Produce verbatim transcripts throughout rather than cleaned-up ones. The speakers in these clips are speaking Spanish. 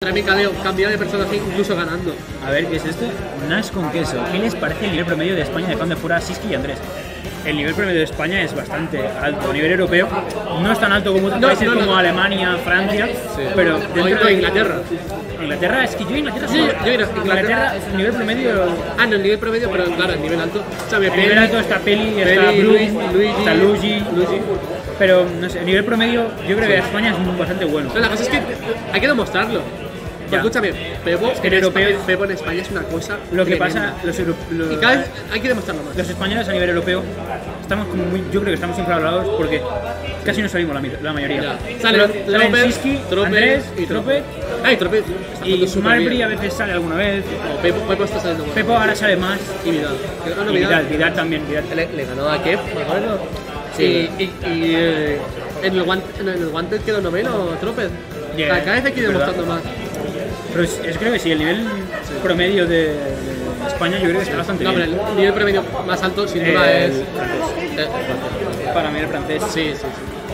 También cambia, cambia de personaje incluso ganando. A ver, ¿qué es esto? Nash con queso. ¿Qué les parece el nivel promedio de España dejando de fuera a Siski y Andrés? El nivel promedio de España es bastante alto. A nivel europeo no es tan alto como otros no, países no, no, como no. Alemania, Francia, sí. pero dentro de Inglaterra. Inglaterra, es que yo Inglaterra sí, yo Inglaterra, Inglaterra el nivel promedio. Ah, no, el nivel promedio, pero claro, el nivel alto. O sea, el nivel alto está Peli, está Blue, está Luigi, Luigi. Pero no sé, el nivel promedio yo creo que España es bastante bueno. No, la cosa es que hay que demostrarlo. Pero escúchame, Pepo en, europeo, España, Pepo en España es una cosa. Lo que pasa, los, los, y cada vez hay que demostrarlo más. Los españoles a nivel europeo estamos como muy, yo creo que estamos infravalorados porque casi no salimos la, la mayoría. Sale Siski, Andrés y Trope. Ay, Trope. Y Marbury a veces sale alguna vez. No, Pepo, Pepo está saliendo más. Pepo ahora sale más. Y Vidal. Y Vidal, Vidal también. Vidal. Le, le ganó a Kev, me acuerdo. Sí. Y, y, y eh, en el guante, en el guante quedó noveno, Trope. Yeah, cada vez hay que ir demostrando más. Pero es, es creo que sí, el nivel sí. promedio de, de España yo creo que está bastante no, bien. No, pero el nivel promedio más alto sin duda eh, es... Eh, para mí el francés. Sí, sí, sí.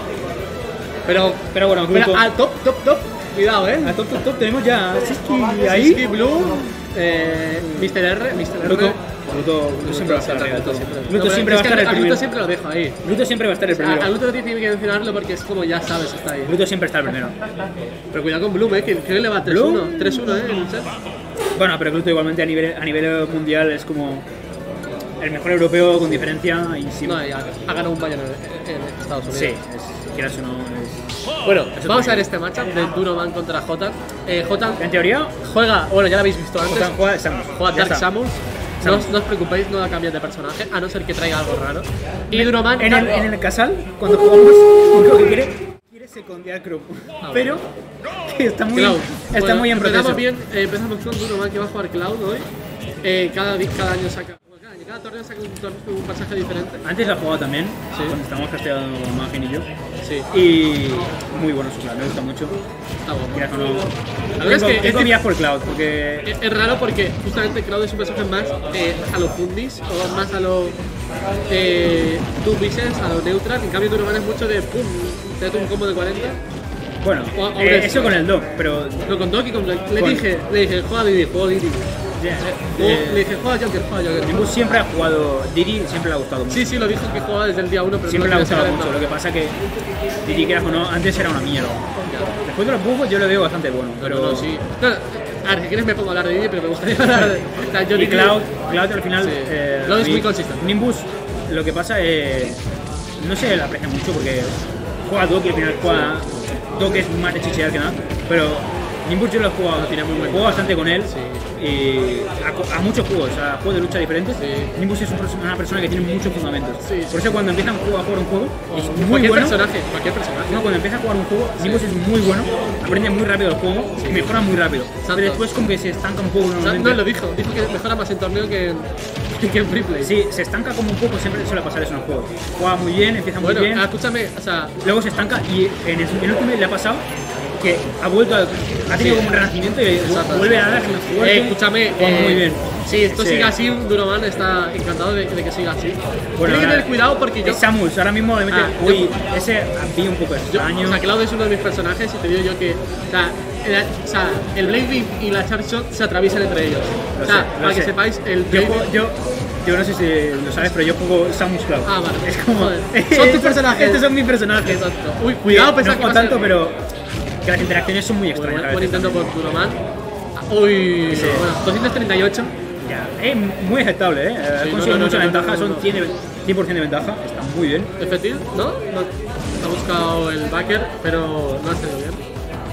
Pero, pero bueno, pero al top, top, top, cuidado, eh. Al top, top, top tenemos ya Siski ahí. Siski, Blue, eh, mister R, mister R. Pluto, Pluto, Pluto siempre va a estar arriba. Pluto siempre va a estar el primero. Pluto siempre lo dejo ahí. Pluto siempre va a estar el primero. A Pluto no tiene que mencionarlo porque es como ya sabes, está ahí. Pluto siempre está el primero. Pero cuidado con Bloom, eh, que creo que le va tres uno. tres uno, eh, en el set. Bueno, pero Pluto igualmente a nivel, a nivel mundial es como el mejor europeo con diferencia y sí. No, ya ha ganado un Bayern en, en Estados Unidos. Sí, es, quieras o no es... Bueno, es vamos a ver este matchup de Duroman contra Jota. Eh, Jota, en teoría, juega, bueno, ya lo habéis visto antes. Jota juega Samus. Juega Dark Samus. No os, no os preocupéis, no va a cambiar de personaje, a no ser que traiga algo raro. Y Duroman... En el, en el casal, cuando jugamos, lo que quiere, quiere secundear Crow. Ah, pero está muy, Cloud. está bueno, muy en proceso. Empezamos bien, eh, empezamos con Duroman que va a jugar Cloud hoy. Eh, cada, cada año saca... Cada torneo saca un, un pasaje diferente. Antes la jugaba también, sí. cuando estábamos casteando Magin y yo. Sí. Y muy bueno su cloud, me gusta mucho. Está bueno. Mira, no, la verdad es que es días por Cloud, porque... Es, es raro porque justamente Cloud es un personaje más eh, a los Fundis, o más a los eh, Two Pieces, a los Neutral. En cambio Duroman es mucho de pum, te da un combo de cuarenta. Bueno, o, o eh, eso con el Doc, pero... No, con Doc y con Black. Le con... dije, le dije, juega Didi, juega Didi. Yeah. Eh, le dije, juega Joker, juega Joker. Nimbus siempre ha jugado, Didi siempre le ha gustado mucho. Sí, sí, lo dijo que jugaba desde el día uno, pero siempre no le ha gustado mucho. Lo que pasa que Didi, que era o no, antes era una mierda. Después de los buffos yo lo veo bastante bueno, pero... No, no, sí. No, a ver, si quieres me pongo a hablar de Didi, pero me gustaría hablar de... O sea, yo y Cloud, Cloud al final... Sí. Eh, Cloud es muy consistente. Nimbus, lo que pasa es... No se le aprecia mucho porque juega Doc y al final juega... Doc es más de chichear que nada, pero... Nimbus yo lo he jugado, tiene muy buen juego bastante con él, sí. Y a, a muchos juegos, a juegos de lucha diferentes. Sí. Nimbus es un, una persona que tiene muchos fundamentos. Sí. Por eso cuando empieza a jugar, a jugar un juego o es muy cualquier bueno. Personaje, cualquier personaje. No, cuando empieza a jugar un juego, sí. Nimbus es muy bueno, aprende muy rápido el juego, sí. Mejora muy rápido. Santos. Pero después como que se estanca un poco. No, no lo dijo, dijo que mejora más en torneo que en, que en free play. Sí, se estanca como un poco, siempre suele pasar eso en los juegos. Juega muy bien, empieza muy bueno, bien. Bueno, escúchame, o sea... Luego se estanca y en el, en el último le ha pasado que ha vuelto, a, ha tenido sí. como un renacimiento y exacto, vuelve a dar fuerte. Eh, escúchame, oh, eh, muy bien. Sí, esto sí. sigue así, Duroman está encantado de, de que siga así. Bueno, Tiene que tener cuidado porque yo... Samus, ahora mismo le mete... Ah, uy, yo, ese vi un poco extraño. Yo, o sea, Cloud es uno de mis personajes y te digo yo que... O sea, el, o sea, el Blade Beam y la Charge Shot se atraviesan entre ellos. Lo o sea, sé, para sé. que sepáis, el yo, yo, yo no sé si lo sabes, pero yo juego Samus Cloud. Ah, vale. Es como... Son tus personajes. Estos son mis personajes. Exacto. Uy, cuidado, pensar no que no tanto, ser... pero... que las interacciones son muy extrañas. Buen, buen intento por Duroman. Uy, sí. Bueno, doscientos treinta y ocho. Ya, es muy aceptable, ¿eh? Ha sí, conseguido no, no, mucha no, ventaja, no, no, no, no. son cien por ciento de ventaja, está muy bien. Efectivo, ¿no? ¿no? Ha buscado el backer, pero no ha salido bien.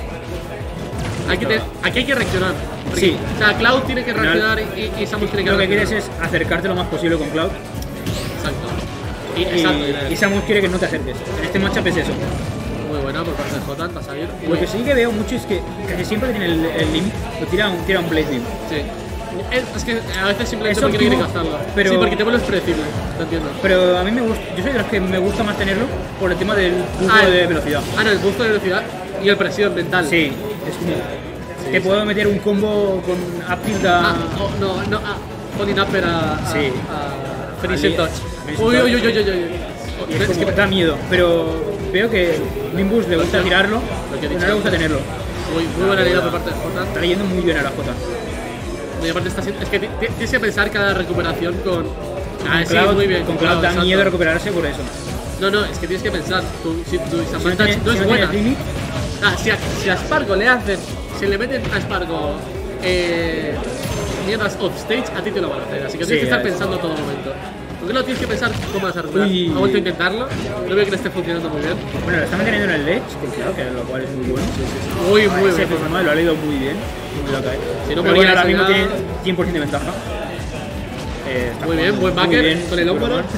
Hay que te, aquí hay que reaccionar. Porque, sí. O sea, Cloud tiene que reaccionar y, y Samus tiene que Lo reaccionar. que quieres es acercarte lo más posible con Cloud. Exacto. Y, exacto, y, y Samus quiere que no te acerques. En este matchup es eso. Muy buena por parte de Jota, para salir. Lo que sí que veo mucho es que casi siempre que tiene el, el Link, lo tira un, tira un Blade Beam. Sí. Es que a veces simplemente porque quiere gastarlo. Pero, sí, porque te vuelves predecible, te entiendo. Pero a mí me gusta, yo soy de los que me gusta más tenerlo por el tema del buff ah, de velocidad. Ah, no, el buff de velocidad y el presión mental. Sí, es como... Sí, te sí. puedo meter un combo con up tilt a... Ah, oh, no, no, ah, putting upper a... Sí. A, a finishing touch. Uy, uy, uy, uy, uy, uy. Y es, es que me da miedo, pero veo que Nimbus le gusta tirarlo, pero no le gusta tenerlo. Muy, muy buena idea por parte de Jota. Está leyendo muy bien a la Jota. Y aparte está siendo, es que tienes que pensar cada recuperación con... Ah, sí, Cloud, muy bien. con Cloud da miedo recuperarse por eso. No, no, es que tienes que pensar, tu, si tu Samantha Si no, tiene, no es si no buena. tiene Ah, si a, si a Spargo le hacen, si le meten a Spargo eh, mierdas offstage, a ti te lo van a hacer. Así que Sí, tienes que estar es. pensando todo momento. ¿Por qué no tienes que pensar cómo vas a recuperar? Uy. Ha vuelto a intentarlo, no veo que le esté funcionando muy bien. Bueno, lo está manteniendo en el ledge, que claro, que lo cual es muy bueno. Muy, muy Ese bien. F F lo ha leído muy bien. Muy loca, eh. Si no Pero moría bueno, ahora ese mismo ya- tiene cien por ciento de ventaja. Eh, está Muy bien, jugando buen muy backer bien, con el hombro. Superman.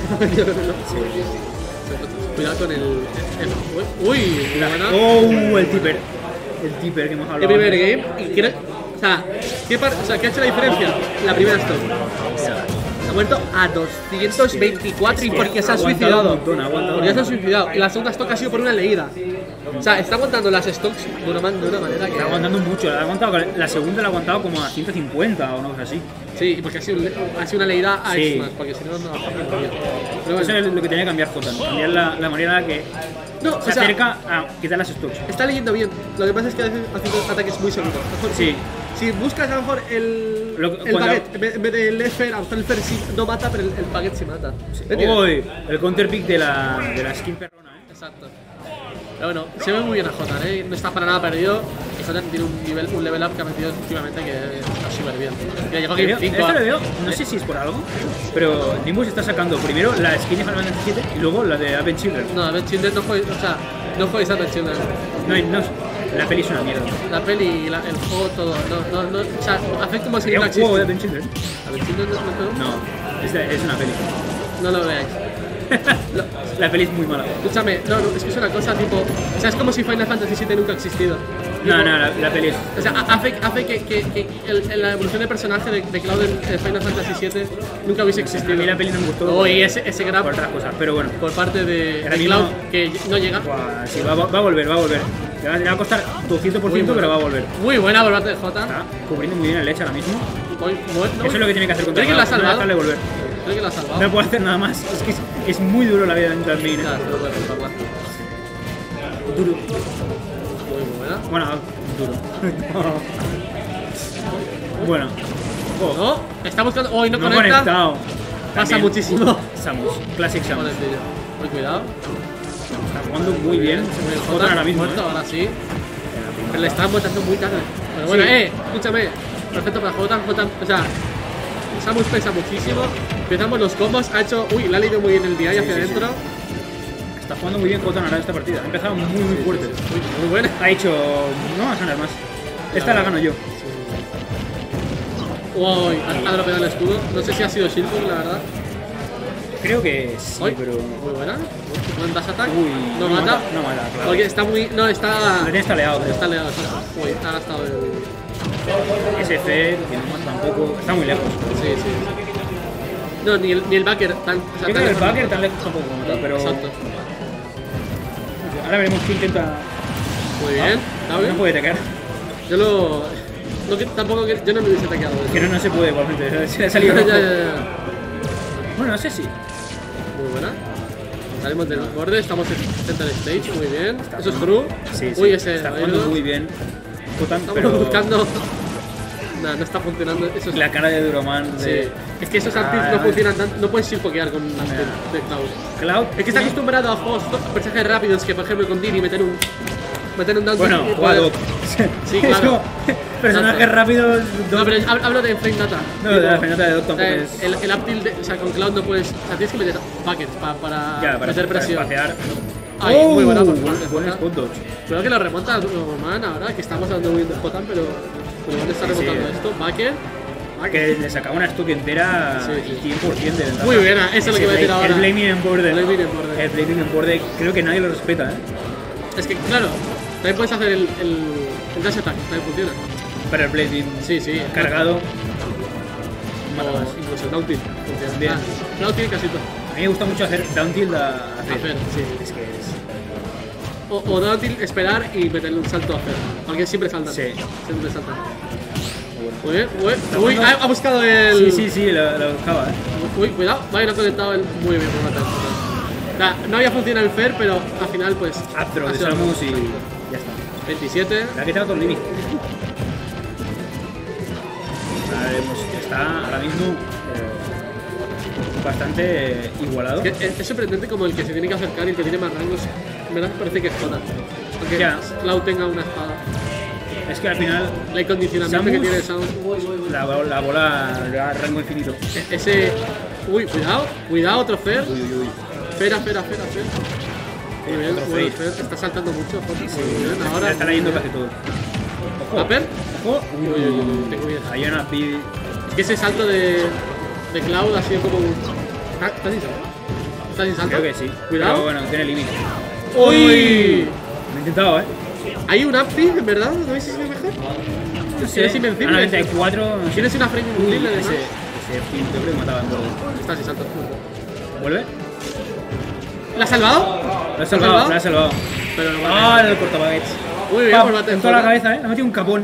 Cuidado con el. el- Uy, buena. Oh, el tipper. El tipper que hemos El hablado. primer game y creo, o sea, ¿qué, par- o sea, ¿qué ha hecho la diferencia? La primera stop. Ha muerto a doscientos veinticuatro y porque se ha Ha aguantado suicidado. un montón, ha aguantado Porque un se ha suicidado. Y la segunda stock ha sido por una leída. O sea, está aguantando las stocks de una, man- de una manera que. Está aguantando mucho. La, ha aguantado, la segunda la ha aguantado como a ciento cincuenta o una cosa así. Sí, porque ha sido, un- ha sido una leída a Sí. X-Max, porque si no, no no podía. Pero Eso bueno. es lo que tenía que cambiar Jota, ¿no? Cambiar la, la manera en la que No, se o sea, acerca a quitar las stocks. está leyendo bien. Lo que pasa es que a veces hace ataques muy seguros. A lo mejor, Sí. Si buscas a lo mejor el, Lo- el cuando- baguette, en vez- en vez del F, a lo mejor el Fer sí no mata, pero el, el baguette sí mata. ¿Me entiendes? Uy, el counter pick de la, de la skin perrona, ¿eh? Exacto. Pero bueno, se ve muy bien a Jota, ¿eh? No está para nada perdido. Y Jota tiene un, nivel, un level up que ha metido últimamente que está súper bien. Mira, llegó a Le Game veo- cinco. Esto lo veo, no sé si es por algo, pero Nimbus está sacando primero la skin de Final Fantasy siete y luego la de Advent Children. No, a ver, Children no juegues, o sea, no juegues a Advent Children. No, hay- no, la peli es una mierda. La peli, la, el juego, todo. No, no, no. O sea, hace como si ¿Sería no un juego de existe. Advent Children? Advent Children no, no, no, No, es, de- es una peli. no lo veáis. La peli es muy mala. Escúchame, no, no, es que es una cosa tipo. O sea, es como si Final Fantasy siete nunca ha existido. No, Tipo, no, la, la peli es... O sea, hace, hace que, que, que el- la evolución de personaje de, de Cloud en en Final Fantasy siete nunca hubiese A existido. mí la peli no me gustó Oh, y ese, ese grab por otras cosas, pero bueno. por parte de, Ahora de mismo- Cloud que no llega. Buah, sí, va, va- va a volver, va a volver. Le va, le va a costar doscientos por Muy ciento, buena. pero va a volver. Muy buena por parte de Jota. Está cubriendo muy bien el leche ahora mismo. Muy bueno. Eso es lo que tiene que hacer contra Creo que la ha Cloud, no salvado. dejarle volver. Creo que la ha salvado. No puede hacer nada más. Es que es, es muy duro la vida dentro del main. ¿eh? Nada, se lo puede salvar. Duro. Muy buena. Bueno, duro. bueno. Oh, No, está buscando. Hoy no, no conecta. conectado. Pasa También. muchísimo. Samus. Classic Samus. Joder, tío. Muy cuidado. Está jugando muy bien. Muy bien. Jota ahora mismo. muerto, ¿eh? ahora sí. Pero le están botando muy tarde. Pero bueno, Sí. eh, escúchame. Perfecto para Jota. Jota, o sea, Samus pesa muchísimo. Empezamos los combos. Ha hecho. Uy, le ha leído muy bien el D I hacia Sí, sí, adentro. Está jugando muy bien Jota en esta partida. Ha empezado muy, muy fuerte. Muy, muy buena. Ha hecho. No vas a ganar más. Esta la gano yo. Uy, ha dropeado el escudo. No sé si ha sido Shieldbook, la verdad. Creo que sí, Uy, pero. muy buena. Buen dash attack. Uy, no, no mata. mata, no mata, claro. Porque está muy. No, está. Lo tiene estaleado, creo. Está leado, exacto. Uy, ha gastado el. S F, que no mata tampoco. Está muy lejos. Sí, sí. sí. No, ni el, ni el backer tan. O sea, Yo tan creo que el lejos no. backer tan lejos tampoco mata, pero. Exacto. Ahora veremos qué intenta. Muy bien. ¿Está No bien? puede atacar. Yo lo. No, que, tampoco que. Yo no me hubiese ataqueado. Que no, no se puede igualmente. Se le ha salido Ya, rojo. ya, ya. Bueno, no sé si. Muy buena. Salimos del borde, estamos en center stage, muy bien. Eso es jugando- true. Sí, sí. Uy, ese está Railroad. jugando muy bien. Jotan, Estamos pero. buscando. No, no está funcionando. Eso es. La cara de Duroman. Sí. De... Es que esos Ah, antis no vale. funcionan tanto. No puedes shieldpokear con un anti de Cloud. Cloud. Es que está acostumbrado a juegos a personajes rápidos que, por ejemplo, con Dini meter un. Meter un down Bueno, y juega poder- Doc. Sí, Es claro. como personajes Exacto. rápidos. No, Doc. pero hab- hablo de frame data. No, de la frame data de Doc tampoco eh, es- El, el up tilt, de- o sea, con Cloud no puedes. O sea, tienes que meter buckets pa- para, Ya, para, meter para presión. espaciar. Ay, muy buena por buen, parte de buen Jota. spot dodge. Creo que lo remonta Man ahora, que estamos dando muy bien de Jotan, pero. Pero ¿dónde está Sí, sí. remontando esto? Bucket. Que le sacaba una stock entera Sí, sí. y cien por ciento de ventaja. Muy buena, eso es lo que voy a decir Ese ahora. El blaming en border. Blaming en border. El blaming en border, creo que nadie lo respeta, ¿eh? Es que, claro, también puedes hacer el, el, el dash attack, también funciona. Para el blaming Sí, sí. cargado. Mata O más. incluso el down tilt. funciona. Bien. Ah, down tilt casi todo. A mí me gusta mucho hacer down tilt a a Fer. A Fer, sí. Es que es. O, o down tilt, esperar y meterle un salto a Fer. Porque siempre saltan. Sí. Siempre saltan. muy bueno. Uy, uy, uy, ha, ha buscado el. Sí, sí, sí, lo, lo buscaba, ¿eh? Uy, cuidado, vale, no ha conectado el. Muy bien, por matar. O sea, no había funcionado el Fer, pero al final, pues. Up throw ha de sido- Samus y ya está. veintisiete. Le ha quitado todo el límite. Está ahora mismo eh, bastante igualado. Es, que es, es sorprendente como el que se tiene que acercar y el que tiene más rangos. En verdad parece que es Jota. Aunque Ya. Cloud tenga una espada. Es que al final El condicionamiento Samus- que tiene Samus. la, la bola le da rango infinito. E- Ese. Uy, cuidado, cuidado, otro Fer. Uy, uy, uy. Fer, Fer, Fer, Fer. Muy bien, Otro bueno, Fer. Fer está saltando mucho. Jota. Muy bien, ahora. Le está leyendo casi todo. Ojo. ¿A Fer? Ojo. Uy, uy, uy, uy, ten cuidado. Hay una pi... Es que ese salto de, de Cloud ha sido como un. Ah, ¿Estás sin salto? ¿Estás sin salto? Creo que sí. Cuidado. Pero bueno, tiene límite. ¡Uy! Lo he intentado, ¿eh? Hay un upbeat, en verdad, ¿no veis si es mejor? No sé. Eres invencible. A noventa y cuatro. No sé. Tienes una frame invencible además. Ese, ese fin, yo creo que mataba en borde. Estás sin salto. ¿Vuelve? ¿La has salvado? Lo ha salvado, lo ha salvado. Pero no Ah, vale. el cortabaguettes. Muy bien, Pam, por Battle en toda la Jota. cabeza, ¿eh? Le ha metido un capón.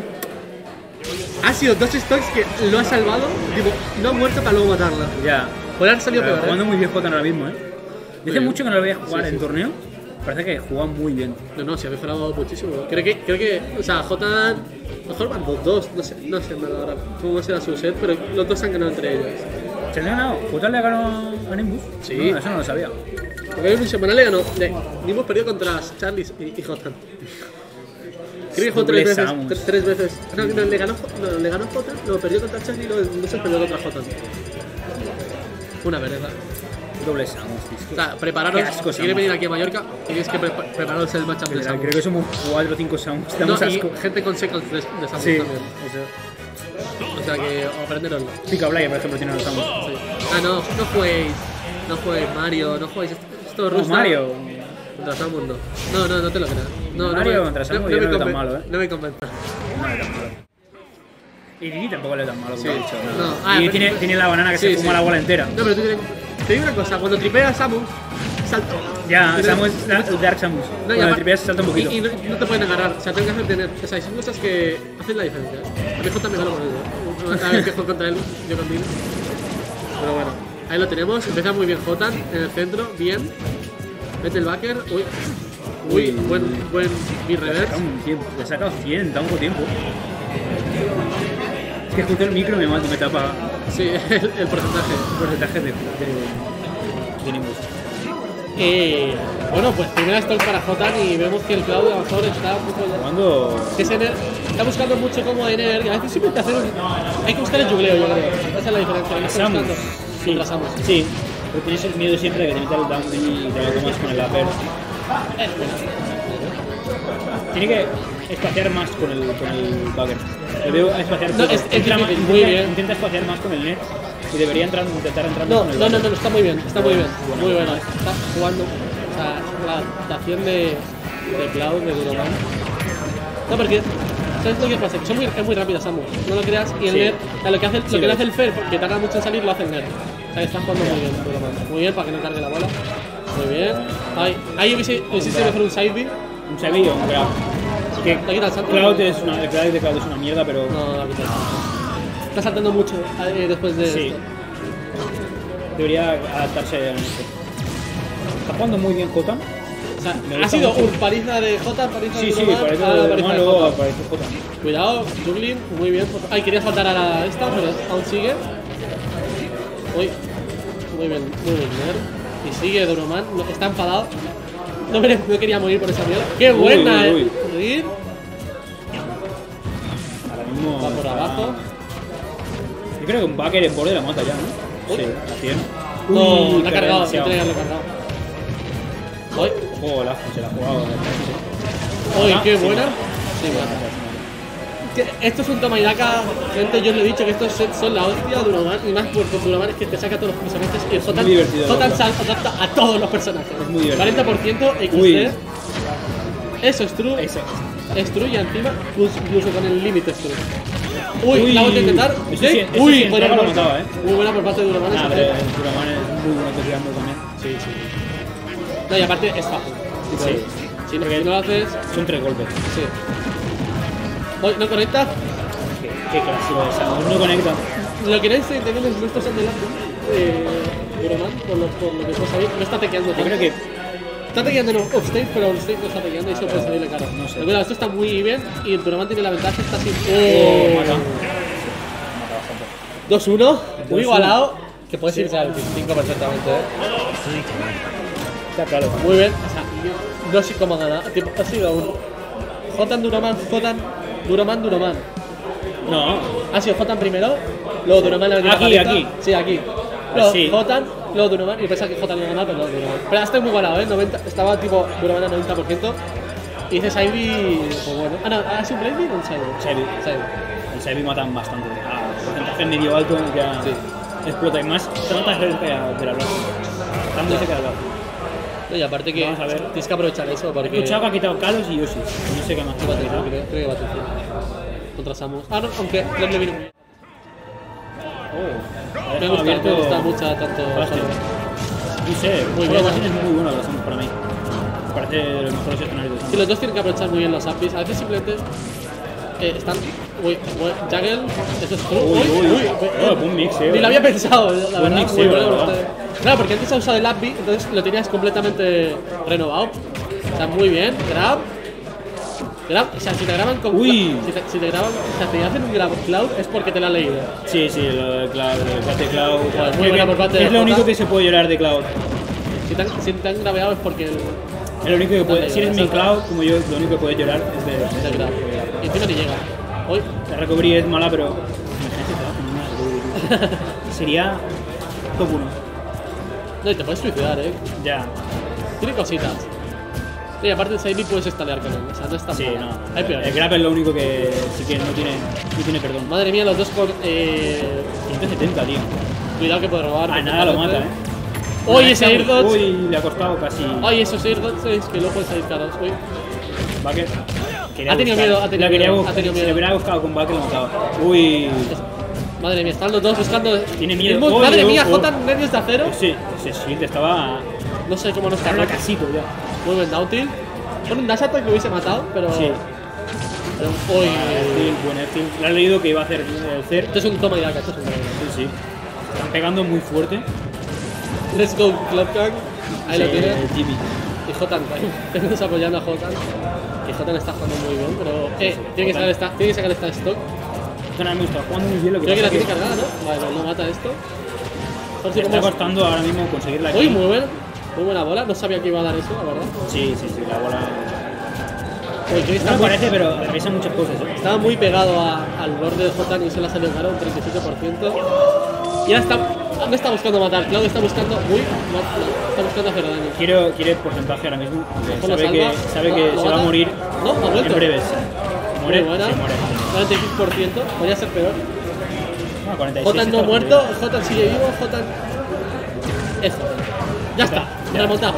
Ha sido dos stocks que lo ha salvado. Digo, no ha muerto para luego matarla. Ya. Puede haber salido Pero peor, jugando ¿eh? muy bien Jota ahora mismo, ¿eh? Dice bien. mucho que no lo voy a jugar Sí, en sí. torneo. Parece que juega muy bien. No, no, se ha mejorado muchísimo. Creo que, creo que, o sea, J. Mejor van los dos, no sé, no sé en verdad ahora cómo será su set, pero los dos han ganado entre ellos. ¿Se le ha ganado? ¿Jota le ha ganado a Nimbus? Sí. No, eso no lo sabía. Porque hay un semanal le ganó. Le, ni hemos perdido contra Charlie y, y J. Creo que jugó tres Doble veces. Samus. Tres, tres veces. No, no, le ganó, no, le ganó J, lo perdió contra Charlie y luego no se perdió contra J. Una vereda. Doble Samus, tío. O sea, prepararos. Qué asco, Si quieres Samus. venir aquí a Mallorca, tenéis que pre prepararos el matchup de Literal, Samus. creo que somos cuatro o cinco Samus. No, Damos y asco. gente con secos de, de Samus Sí. también. O sea, O sea que aprenderoslo. Pica Blaya, por ejemplo, tiene los Samus. Sí. Ah, no, no juguéis. No juguéis Mario, no juguéis. Esto No, rusa. Mario. Contra Samus no. No, no, no te lo creas. No, Mario no me, contra Samus no, yo no no me veo tan conven- malo, ¿eh? No me convence. No le tan malo. Y Didi tampoco le es tan malo como Sí. he dicho. No, ah, y pero- tiene, tiene la banana que Sí, se fuma sí. la bola entera. No, pero tú tienes. Te digo una cosa, cuando tripeas a Samus, salto. Ya, Tienes- Samus es la- el Dark Samus. No, y Cuando apar- tripeas salta un poquito. Y, y no, no te pueden agarrar, o sea, tengo que hacer tener. O sea, son cosas que hacen la diferencia. A mí J me gano con él, ¿eh? Cada vez que juego contra él, yo con Dino. Pero bueno, ahí lo tenemos. Empieza muy bien J en el centro, bien. Mete el backer. Uy, uy, buen, buen Le ha B-reverse. sacado un tiempo. Le ha sacado cien en tan poco tiempo. Es que justo el micro me mata, me tapa Sí, el, el porcentaje. el porcentaje de, de, de Nimbus. Eh, bueno, pues primera stock para J y vemos que el Cloud a lo mejor está un poco. Jugando. Que es Ener, está buscando mucho como Ener y a veces siempre hay que hacer un, hay que buscar el jugleo, yo creo. Esa es la diferencia. Hay que Samus. buscando Sí, contra Samus. sí. Pero tienes el miedo siempre de que te meta el down B y te lo comas con el upper. Tiene que espaciar más con el, con el bagger. Le veo a espaciar No, poco. es- es Entra más- difícil, muy intenta- bien. Intenta espaciar más con el net y debería entrar, intentar entrar más No, con el no, no, bagger. no, está muy bien, está muy bien. Muy bueno. Está jugando. O sea, la adaptación de, de Cloud, de Duroman. No, porque. ¿Sabes lo que pasa? Que son muy, es muy rápida Samus. No lo creas. Y el Sí. Ner, o sea, lo que hace, Sí, lo que lo hace el Fer, que tarda mucho en salir, lo hace el Ner. O sea, que está jugando muy bien Duroman. Muy bien, para que no cargue la bola. Muy bien. Ahí, ahí hubiese, hubiese sido mejor un side B. Un Xavi o un Grab. Que Le quita el salto. Cloud es una, el Cloud de Cloud es una mierda, pero No, la quita el salto. Está saltando mucho eh, después de sí. esto. Debería adaptarse a esto. Está jugando muy bien Jota. O sea, Me ha gusta sido mucho. un paliza de J, paliza Sí, de sí, Duroman, parece ahora que paliza de luego J. aparece Jota. Cuidado, juggling, muy bien. Ay, quería saltar a la esta, pero aún sigue. Uy, muy bien, muy bien, Ner. Y sigue Duroman, no- está enfadado. No, me, no quería morir por esa mierda. ¡Qué Uy, buena, uy, eh! uy. Seguir, Ahora mismo. va por está- abajo. Yo creo que un backer en borde la mata ya, ¿no? Uy. Sí, a cien. No, Uy, la ha carga cargado, demasiado. tiene que haberlo cargado. Uy, Ojo, la, se la ha jugado. uy, Ah, qué sí, buena. no. Sí, bueno. Que Esto es un toma y daca, gente. Yo os lo he dicho que estos sets son la hostia. Duroman, y más porque Duroman es que te saca todos los personajes. Y el J muy divertido, J la se adapta a todos los personajes. Es muy divertido. cuarenta por ciento X D. Uy. Eso es true. Eso. Es true y encima, plus- incluso con el límite es true. Uy, Uy. la vuelta a intentar. Eso Jake. sí, eso Uy, sí, podría entraba, haber lo mataba, ¿eh? Muy buena por parte de Duroman. Ah, esa pero jeta. el Duraman es muy bueno tirando también. Sí, sí. No, y aparte es fácil. Sí. Si no, si no lo haces, Son tres golpes. sí. Uy, no conecta. Qué, qué clásico de Samus. No conecta. Lo que no es entender es nuestros adelante. Eh, Duroman, por lo, por lo que puedo saber, no está tequeando Yo tanto. creo que Está taquillando en offstage, pero offstage no está taquillando y eso puede salirle caro. No sé. Pero mira, esto está muy bien y el Duroman tiene la ventaja, está sin. Oh, mata. dos uno, muy uno. igualado. Que puedes irse al cinco perfectamente, eh. Está claro. Muy bien, o sea, no sé cómo ganar. Tipo, ha sido un Jotan Duroman, Jotan Duroman, Duroman. No. Ha sido Jotan primero, luego Duroman le ha metido Aquí, la paleta. aquí. Sí, aquí. Luego Sí. Jotan, luego Duroman, y pensaba que Jotan iba a ganar, pero no, Duroman. Pero está muy igualado, ¿eh? noventa, estaba tipo Duroman al noventa por ciento. Y dice Saibi, pues bueno. Ah, no, ¿ha sido un Blade o un Saibi? Saibi. Saibi. El Saibi matan bastante. Ah, porcentaje medio alto ya Sí. explota. Y más, se nota cerca de la blanca. Está muy cerca de la blanca. No, y aparte que Vamos a ver. tienes que aprovechar eso He porque. escuchado que ha quitado Kalos y Yoshi. No sé qué más. Sí, Battlefield, creo, creo que Battlefield. Contra Samus. Ah, no, aunque Clem le vino muy bien. Oh, Me gusta, me gusta mucho tanto. Bastion. No sé, Muy muy bien. bien. Es muy bueno la Samus para mí. Me parece de los mejores escenarios de Sí, Samus. los dos tienen que aprovechar muy bien los upbeats. A veces simplemente eh, están. Uy, uy, Jaggle, eso es true. Uy, uy, uy. eh, Oh, buen mix, eh. Ni lo había pensado, la Buen verdad. mixeo, Muy bueno, la verdad. usted. Claro, porque antes ha usado el upbeat, entonces lo tenías completamente renovado. Está muy bien. Grab. Grab, o sea, si te graban con. Uy. Si te, si te graban, o sea, te hacen un grab cloud es porque te lo han leído. Sí, sí, lo de Cloud, el parte de Cloud. Joder, muy buena por parte de es lo Jota. único que se puede llorar de Cloud. Si te han, si te han grabeado es porque. El, Es lo único que puede. Dale, Si eres eso mi está. Cloud, como yo, lo único que puedes llorar es de. de grab. Y encima ni llega. Hoy. La recovery es mala, pero. Imagínate que te vas con una recovery. Sería top uno. No, y te puedes suicidar, eh. Ya. Tiene cositas. Y aparte de Saibi puedes estalear con él. O sea, no está Sí, mal. no. Hay peores. El grab es lo único que sí que no tiene, no tiene perdón. Madre mía, los dos con. Eh, ciento setenta, tío. cuidado que puede robar. Ah, nada lo mata, eh. Uy, ese air dodge. Uy, le ha costado casi. Ay, esos air dodges que luego pueden salir caros. Uy. Bucket. Quería Ha tenido buscar- miedo, ha tenido la quería miedo, buscar- ha tenido Si le miedo. hubiera buscado con Bucket, lo mataba. Uy. Madre mía, están los dos buscando. Tiene miedo. Inmut, Uy, madre uy, mía, uy. J nervios de acero. Ese, ese shield estaba. No sé cómo no está. Estaba roto. casito ya. Muy buen downtilt. Con un dash attack que hubiese matado, pero. Sí. pero uy. Sí, buen Airfield. Le has leído que iba a hacer el C E R. Esto es un toma y daca, esto es un toma y daca. Sí, sí. Están pegando muy fuerte. Let's go, Clubkang. Ahí lo Sí, tiene. el Jimmy. Y Jotan también. Tenemos apoyando a Jotan. Y Jotan está jugando muy bien, pero. Eh, tiene que sacar esta, tiene que sacar esta stock. Jotan me está jugando muy bien. Lo que Creo que la pasa tiene es cargada, ¿no? Vale, no mata esto. Por si me está como- costando ahora mismo conseguir la Uy, kill. muy buena. Muy buena bola. No sabía que iba a dar eso, la verdad. Sí, sí, sí, la bola. Uy, Chris No está me muy- parece, pero atraviesa muchas cosas. ¿eh? Estaba muy pegado a- al borde de Jotan y se le ha salido caro, un treinta y siete por ciento. Y ahora está. No está buscando matar, Cloud está buscando. Uy, no, no, está buscando hacer daño. Quiero, quiere porcentaje ahora mismo. porque Mejor lo Sabe que, salva. sabe No, que ¿lo se va a mata? morir No, ha en vuelto. breves. Muere, Muy buena. se muere. cuarenta y seis por ciento, podría ser peor. No, cuarenta y seis Jotan no está muerto, bien. Jotan sigue vivo, Jotan. Eso. Ya está, Ya. remontamos.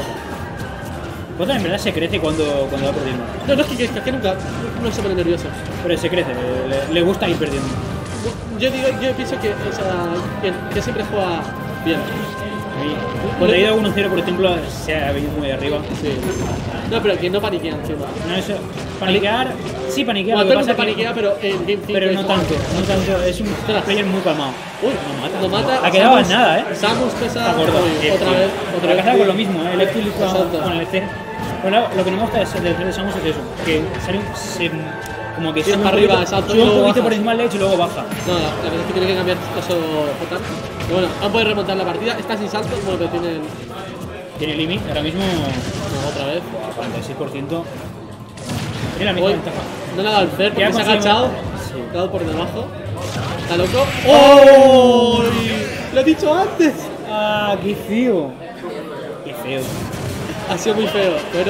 Jotan en verdad se crece cuando, cuando va perdiendo. No, no es que, que, que nunca no se pone nervioso. Pero se crece, le, le- le gusta ir perdiendo. Yo digo, yo pienso que, o sea, que, que siempre juega bien. A mí, cuando he ido uno cero, por ejemplo, se ha venido muy arriba. Sí. No, pero que no paniquea encima. No, eso. Paniquear, sí paniquea, Bueno, lo todo que el pasa mundo es que- paniquea, pero en Game cinco pero no es- tanto, no tanto, es un Ostras. player muy calmado. Uy, No mata. no mata. Ha quedado en Samus- nada, eh. Samus pesa. Está gordo. Uy, Eh, otra tío. vez, otra La vez. caza con lo mismo, ¿eh? el Electric con, Exacto. con el E C. Bueno, lo que no me gusta es el de Samus es eso, que sale, se, como que Tira sube un para arriba, poquito- salto y sube un luego poquito por bajas. encima del leche y luego baja. No, la, la verdad es que tiene que cambiar eso Jotan. Pero bueno, han podido remontar la partida. Está sin salto, bueno, pero tienen. Tiene limit, ahora mismo No, otra vez. cuarenta y seis por ciento. Tiene la misma Uy, ventaja. no le ha dado el fair porque Ya se ha consigue- agachado. Sí. Ha dado por debajo. Está loco. ¡Oh! Lo he dicho antes. Ah, qué feo. Qué feo. Ha sido muy feo, pero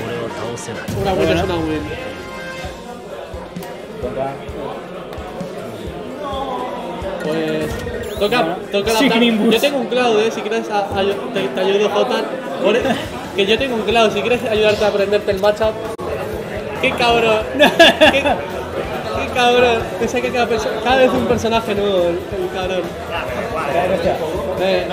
una win es una win. Pues toca, toca Sí, adaptar. Greenbush. Yo tengo un cloud, eh, si quieres a- a- te, te ayudo Jotan. Por- Que yo tengo un cloud, si quieres ayudarte a aprenderte el matchup. ¡Qué cabrón! ¡Qué, qué cabrón! Te saca cada, perso- cada vez un personaje nuevo, el, el cabrón. Eh,